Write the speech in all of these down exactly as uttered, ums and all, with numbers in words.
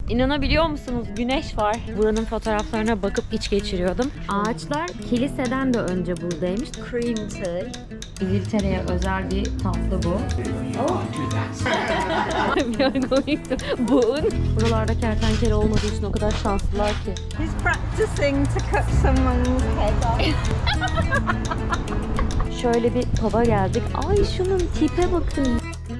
İnanabiliyor musunuz? Güneş var. Buranın fotoğraflarına bakıp iç geçiriyordum. Ağaçlar kiliseden de önce buradaymış. Cream tea. İngiltere'ye özel bir tatlı bu. Oh. We are going to Boone. Buralarda kertenkele olmadığı için o kadar şanslılar ki. He's practicing to cut someone's head off. Şöyle bir pub'a geldik. Ay şunun tipe bakın.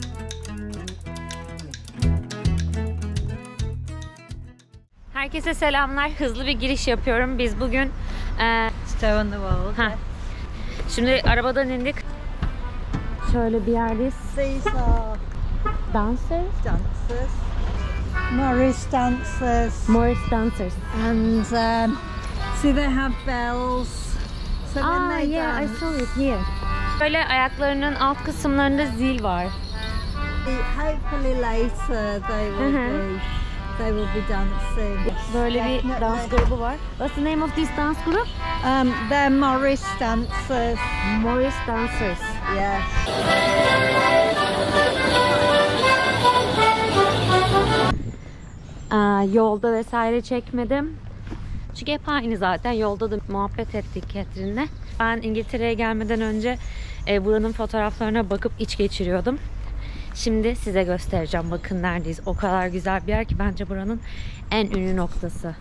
Herkese selamlar. Hızlı bir giriş yapıyorum. Biz bugün e, Stowe on the Wold. Ha. Şimdi arabadan indik. Şöyle bir yerdeyiz. These are Dancers. dancers. Morris dancers. Morris dancers. And um, see they have bells. So when Ah they yeah, dance, I saw it here. Böyle ayaklarının alt kısımlarında zil var. hopefully later they will be they will be dancing. Böyle bir dans grubu var. What's the name of this dance group? Um, they're Morris dancers. Morris dancers. Yes. Aa, yolda vesaire çekmedim. Çünkü hep aynı zaten. Yolda da muhabbet ettik Catherine'le. Ben İngiltere'ye gelmeden önce e, buranın fotoğraflarına bakıp iç geçiriyordum. Şimdi size göstereceğim. Bakın neredeyiz. O kadar güzel bir yer ki bence buranın en ünlü noktası.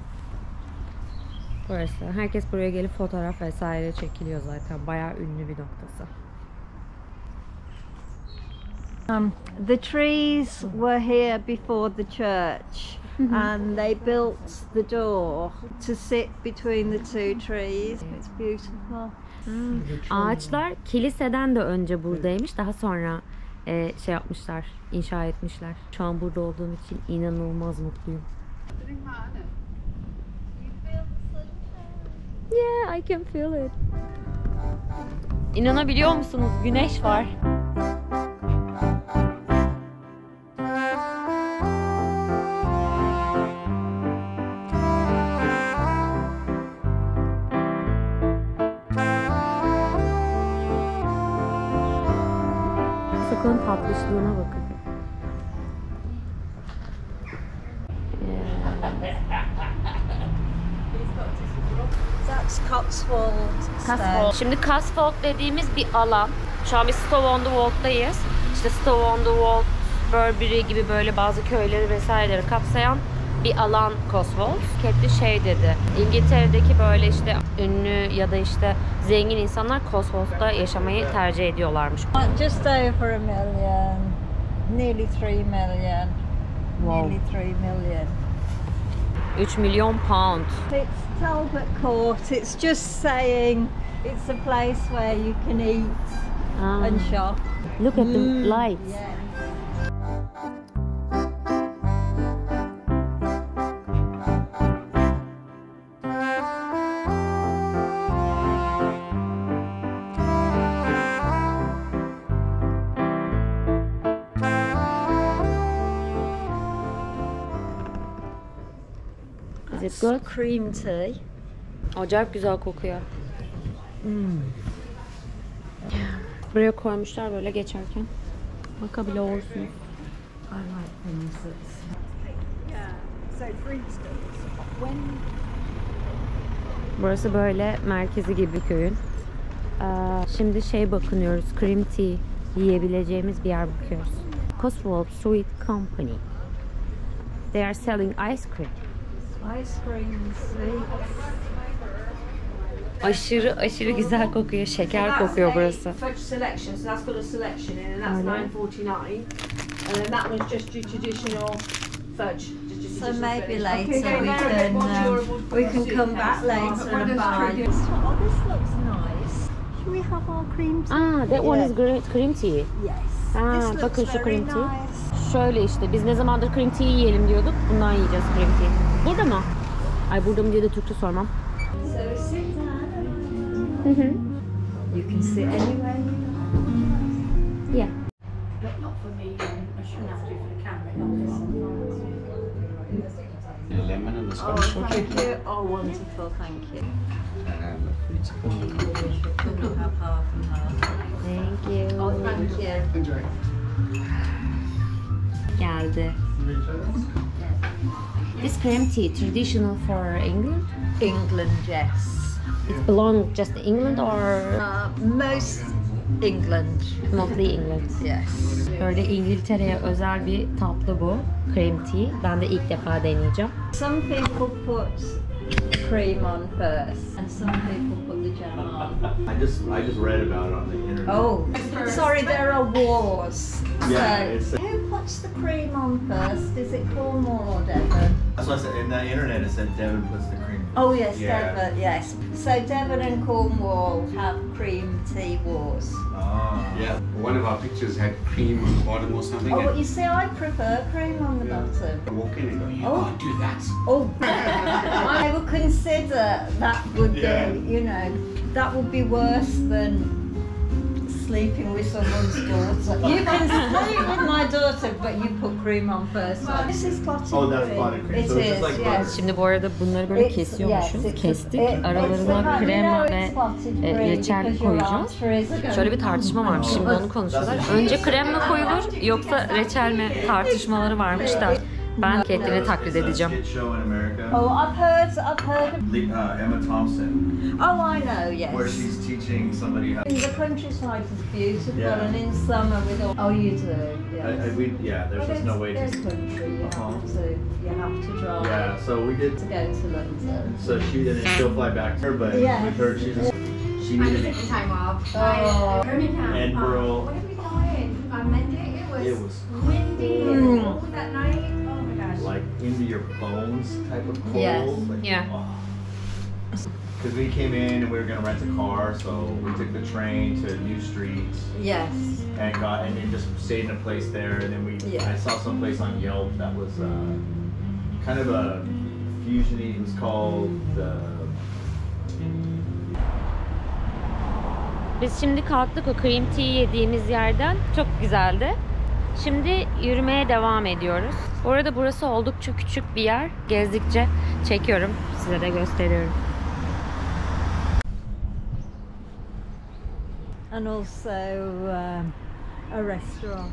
Burası. Herkes buraya gelip fotoğraf vesaire çekiliyor zaten. Bayağı ünlü bir noktası. Um, the trees were here before the church, and they built the door to sit between the two trees. It's beautiful. Hmm. Ağaçlar kiliseden de önce buradaymış. Daha sonra e, şey yapmışlar, inşa etmişler. Şu an burada olduğum için inanılmaz mutluyum. Yeah, I can feel it. İnanabiliyor musunuz? Güneş var. Sakın tatlışlığına bakın. That's Cotswold. Cotswold. Şimdi Cotswold dediğimiz bir alan. Şu an biz Stowe on the Wold'dayız. İşte Stowe on the Wold, Burberry gibi böyle bazı köyleri vesaireleri kapsayan bir alan Cotswold. Ketli şey dedi. İngiltere'deki böyle işte ünlü ya da işte zengin insanlar Cotswold'da yaşamayı tercih ediyorlarmış. Just over a million, nearly three million, Wow. nearly three million. üç milyon pound. It's Talbot Court. It's just saying it's a place where you can eat Ah. and shop. Look at the lights. Yeah. Is it good? Cream tea. Acayip güzel kokuyor. Hmm. Buraya koymuşlar böyle geçerken. Bakabiliyorsunuz. I like things that's. Yeah. So for instance, when Burası böyle merkezi gibi bir köyün. Ee, şimdi şey bakınıyoruz. Cream tea yiyebileceğimiz bir yer bakıyoruz. Cotswold Sweet Company. They are selling ice cream. ice cream sweets. Aşırı aşırı güzel kokuyor. Şeker kokuyor burası. Fudge selection, so that's got a selection in, and that's nine forty-nine. And then that one's just your traditional fudge. So maybe later we can um, we can come back later and buy. Oh, this looks nice. Should we have our cream tea? Ah, that one is great cream tea. Yes. Ah, This bakın looks şu very cream tea. nice. Şöyle işte biz ne zamandır cream tea yiyelim diyorduk. Bundan yiyeceğiz cream tea. Burada mı? Ay burada mı diye de Türkçe sormam. So sit down. Hı hı. You can sit anywhere. Yeah. But not for me, I shouldn't have to for the camera. Lemon and the Oh, Scotch. thank you. Oh, wonderful. Thank you. And beautiful. We'll have half and half. Thank you. Oh, thank you. Enjoy. Geldi. Yes. This cream tea traditional for England? England, yes. It belong just to England or Uh, most England, mostly England? yes. Böyle İngiltere'ye özel bir tatlı bu. Cream tea. Ben de ilk defa deneyeceğim. Some people put cream on first, and some people put the jam on. I just I just read about it on the internet. Oh, sorry, there are wars. Yeah, So, it's- who puts the cream on first? Is it Cornwall or Devon? That's what I said. In the internet, it said Devon puts the cream. Oh yes, Yeah. Devon, yes. So Devon and Cornwall have cream tea wars. Ah. Yeah, one of our pictures had cream on the bottom or something. Oh, and well, you see, I prefer cream on the Yeah. bottom. I walk in and go, you Oh. can't do that. Oh, I would consider that would Yeah. be, you know, that would be worse than sleeping with someone's daughter. You can sleep with my daughter, but you put cream on first. This is clotted Oh, that's cream. clotted cream. It So it's is, just like butter. yes. Şimdi bu arada bunları böyle It's- kesiyormuşuz. yes, it's- Kestik. it- it's the Aralarına kind- you krema know ve it's clotted e, cream reçel because your koyacağız. arteries are going Şöyle bir tartışma varmış. Şimdi onu konuşuyorlar. Önce krem mi koyulur yoksa reçel mi tartışmaları varmış da ben Caitlyn'i taklit edeceğim. Skit show in America. Oh, I've heard, I've heard. Of, Le- uh, Emma Thompson, oh, I know, yes. where she's teaching somebody how. In the countryside is beautiful, Yeah. and in summer with all. Oh, you do. Yes. I, I, we, yeah, there's Well, just no way there's to. country. You Uh-huh. have to. You have to drive Yeah, so we did. to go to London. So she didn't. She'll fly back to her, but Yeah. with her, she's just, she I needed took the time off. Oh. I, Birmingham. Edinburgh. Uh, what did we go in? On Monday? It was, It was windy Mm. and cold that night. Oh my gosh. like into your bones type of cold. Yes. Like, Yeah. Because we came in and we were gonna rent a car, so we took the train to New Street Yes. and got and then just stayed in a place there. And then we Yeah. I saw some place on Yelp that was uh, kind of a fusion. It was called the. Biz şimdi kalktık o cream tea yediğimiz yerden. Çok güzeldi. Şimdi yürümeye devam ediyoruz. Bu arada burası oldukça küçük bir yer. Gezdikçe çekiyorum. Size de gösteriyorum. And also um, a restaurant.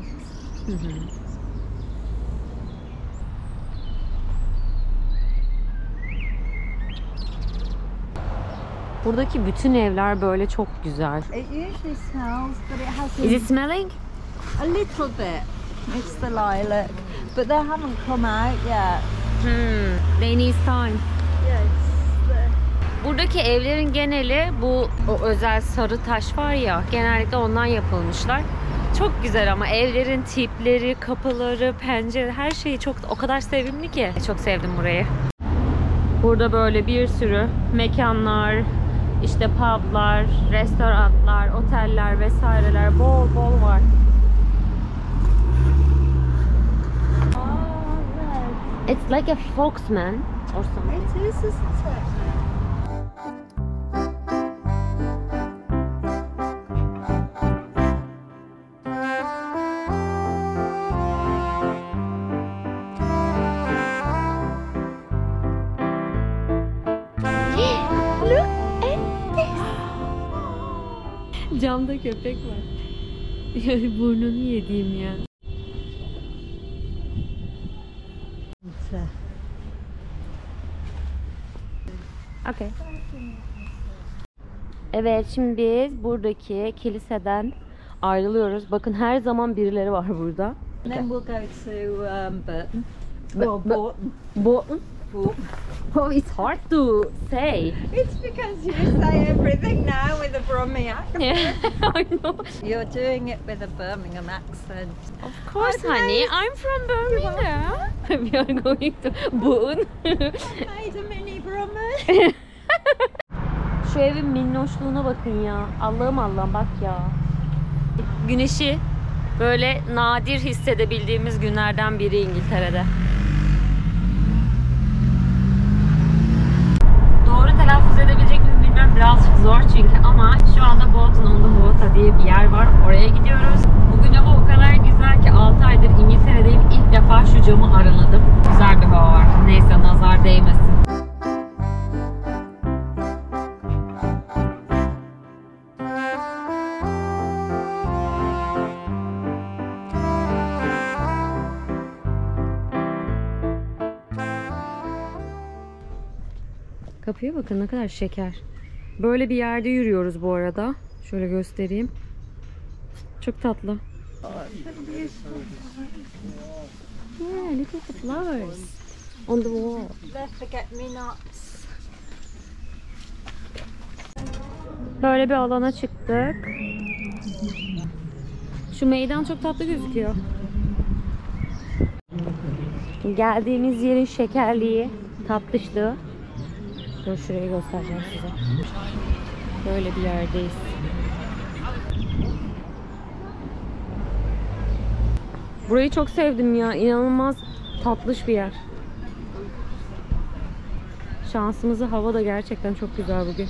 Buradaki bütün evler böyle çok güzel. It usually smells, but it has Is it smelling? a little bit. It's the lilac, but they haven't come out yet. Hmm. They need time. Yes. Buradaki evlerin geneli bu o özel sarı taş var ya, genellikle ondan yapılmışlar. Çok güzel ama evlerin tipleri, kapıları, pencere, her şeyi çok o kadar sevimli ki. Çok sevdim burayı. Burada böyle bir sürü mekanlar, işte publar, restoranlar, oteller vesaireler bol bol var. Oh no. It's like a Foxman or something. It is, isn't it? Camda köpek var. Yani burnunu yediğim ya. Okay. Evet, şimdi biz buradaki kiliseden ayrılıyoruz. Bakın her zaman birileri var burada. And then we'll go to um, Burton. Bu- Or bu- Borton. Bolton? Borton. Oh, it's hard to say. It's because you say everything now with a Brummie accent. Yeah, I know. You're doing it with a Birmingham accent. Of course, I'm honey. nice. I'm from Birmingham. We are going to Boone. Made a mini Brummie. Şu evin minnoşluğuna bakın ya. Allah'ım Allah'ım bak ya. Güneşi böyle nadir hissedebildiğimiz günlerden biri İngiltere'de. Doğru telaffuz edebilecek miyim bilmiyorum. Birazcık zor çünkü ama şu anda Bolton on the Water diye bir yer var. Oraya gidiyoruz. Bugün hava o kadar güzel ki altı aydır İngiltere'deyim. İlk defa şu camı araladım. Güzel bir hava var. Neyse nazar değmesin. Kapıya bakın ne kadar şeker. Böyle bir yerde yürüyoruz bu arada. Şöyle göstereyim. Çok tatlı. Yeah, look at the flowers on the wall. They're forget-me-nots. Böyle bir alana çıktık. Şu meydan çok tatlı gözüküyor. Geldiğimiz yerin şekerliği, tatlışlığı. Dur şurayı göstereceğim size. Böyle bir yerdeyiz. Burayı çok sevdim ya. İnanılmaz tatlış bir yer. Şansımızı, hava da gerçekten çok güzel bugün.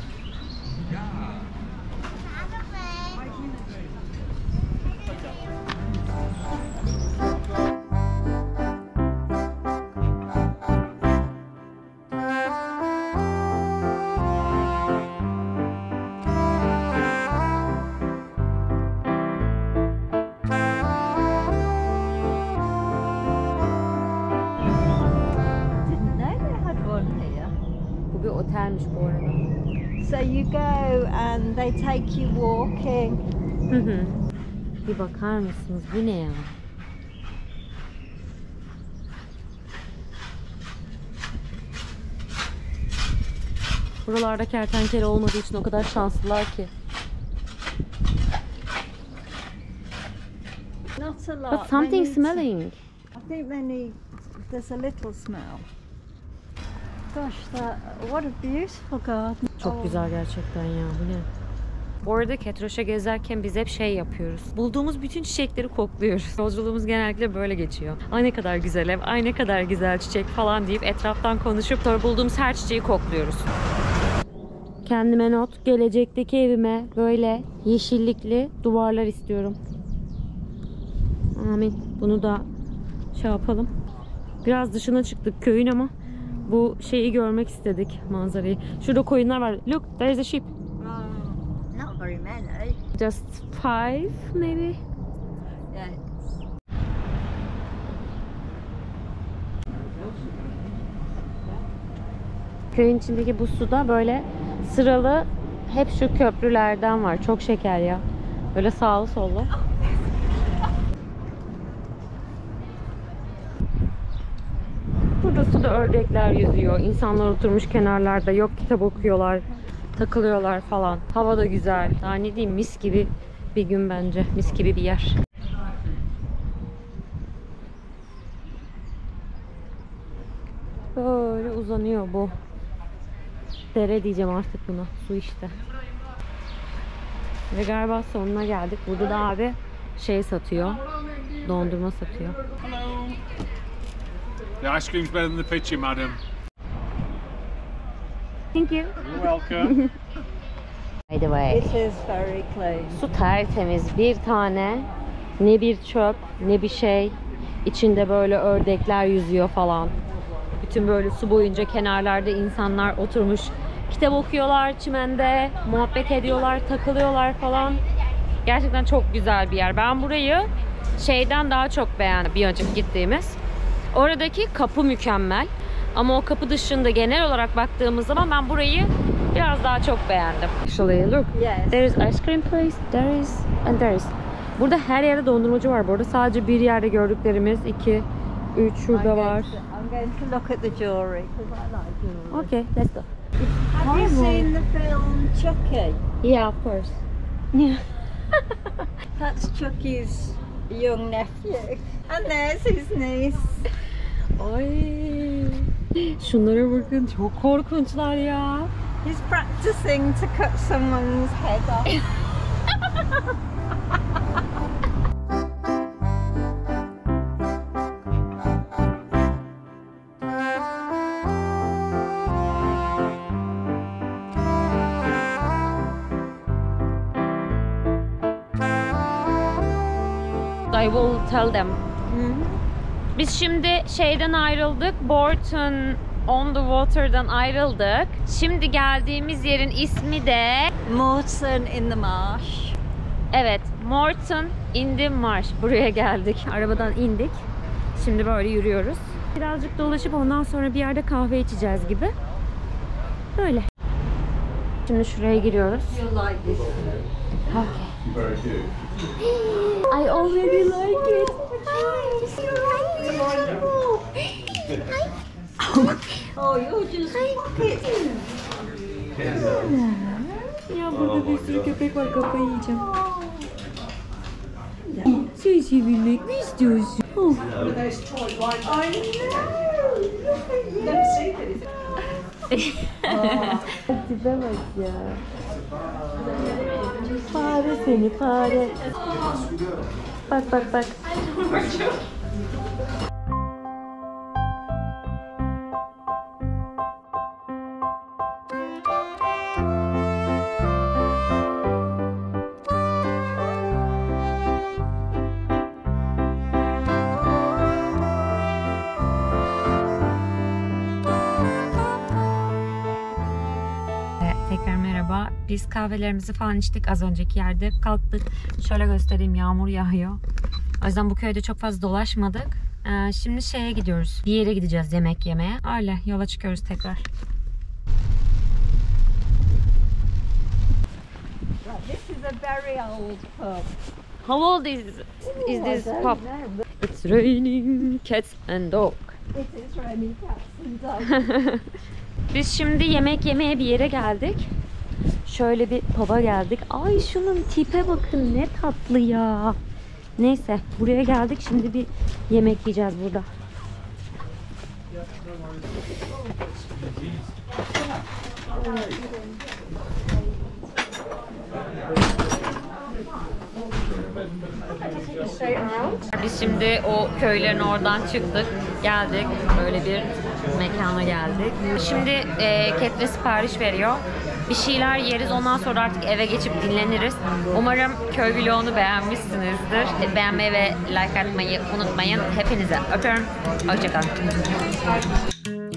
Didn't know they had one here. Bu bir otelmiş bu arada. So you go and they take you walking. Hı hı. Bir bakar mısınız? Bu ne ya? Buralarda kertenkele olmadığı için o kadar şanslılar ki. Not a lot. But They something need- smelling. I think they need. There's a little smell. Gosh, that what a beautiful garden. Çok Oh. güzel gerçekten ya. Bu ne? Bu arada Ketroş'a gezerken biz hep şey yapıyoruz. Bulduğumuz bütün çiçekleri kokluyoruz. Yolculuğumuz genellikle böyle geçiyor. Ay ne kadar güzel ev, ay ne kadar güzel çiçek falan deyip etraftan konuşup sonra bulduğumuz her çiçeği kokluyoruz. Kendime not, gelecekteki evime böyle yeşillikli duvarlar istiyorum. Amin. Bunu da şey yapalım. Biraz dışına çıktık köyün ama bu şeyi görmek istedik, manzarayı. Şurada koyunlar var. Look, there is a sheep. Oh, not very many. Just five maybe. Yeah. Köyün içindeki bu suda böyle sıralı hep şu köprülerden var. Çok şeker ya. Böyle sağlı sollu. Burada suda ördekler yüzüyor. İnsanlar oturmuş kenarlarda. Yok kitap okuyorlar. Takılıyorlar falan. Hava da güzel. Daha ne diyeyim, mis gibi bir gün bence. Mis gibi bir yer. Böyle uzanıyor bu. Dere diyeceğim artık buna. Su işte. Ve galiba sonuna geldik. Burada da abi şey satıyor. Dondurma satıyor. The ice cream's better than the picture, madam. Thank you. You're welcome. By the way. It is very clean. Su tertemiz. Bir tane ne bir çöp ne bir şey. İçinde böyle ördekler yüzüyor falan. Bütün böyle su boyunca kenarlarda insanlar oturmuş. Kitap okuyorlar çimende. Muhabbet ediyorlar, takılıyorlar falan. Gerçekten çok güzel bir yer. Ben burayı şeyden daha çok beğendim. Bir önceki gittiğimiz. Oradaki kapı mükemmel. Ama o kapı dışında genel olarak baktığımız zaman ben burayı biraz daha çok beğendim. Actually look. Yes. There is ice cream place, there is and there is. Burada her yerde dondurmacı var. Bu arada sadece bir yerde gördüklerimiz iki, üç şurada I'm var. going to, I'm going to look at the jewellery because I like jewellery. Okay, let's go. Have you seen the film Chucky? Yeah, of course. Yeah. That's Chucky's young nephew. And there's his niece. Ay. Şunlara bakın, çok korkunçlar ya. He's practicing to cut someone's head off. I will tell them. Biz şimdi şeyden ayrıldık. Borton on the Water'dan ayrıldık. Şimdi geldiğimiz yerin ismi de Morton in the marsh. evet, Morton in the Marsh. Buraya geldik. Arabadan indik. Şimdi böyle yürüyoruz. Birazcık dolaşıp ondan sonra bir yerde kahve içeceğiz gibi. Böyle. Şimdi şuraya giriyoruz. You'll like this. Okay. Very cute. I already like it. Oh, you're just kidding. Ya burada bir sürü köpek var, kafayı yiyeceğim. Sen sevilmek mi istiyorsun? Oh. Tipe bak ya. Fare seni fare. Bak bak bak. Tekrar merhaba. Biz kahvelerimizi falan içtik az önceki yerde. Kalktık. Şöyle göstereyim, yağmur yağıyor. O yüzden bu köyde çok fazla dolaşmadık. Ee, şimdi şeye gidiyoruz. Bir yere gideceğiz yemek yemeye. Öyle yola çıkıyoruz tekrar. This is a very old pub. How old is, is this pub? It's raining cats and dog. It is raining cats and dogs. Biz şimdi yemek yemeye bir yere geldik. Şöyle bir pub'a geldik. Ay şunun tipe bakın, ne tatlı ya. Neyse buraya geldik, şimdi bir yemek yiyeceğiz burada. Biz şimdi o köylerin oradan çıktık, geldik, böyle bir mekana geldik. Şimdi e, Ketrin sipariş veriyor. Bir şeyler yeriz, ondan sonra artık eve geçip dinleniriz. Umarım köy vlogunu beğenmişsinizdir. Beğenmeyi ve like atmayı unutmayın. Hepinize öpüyorum. Hoşçakalın.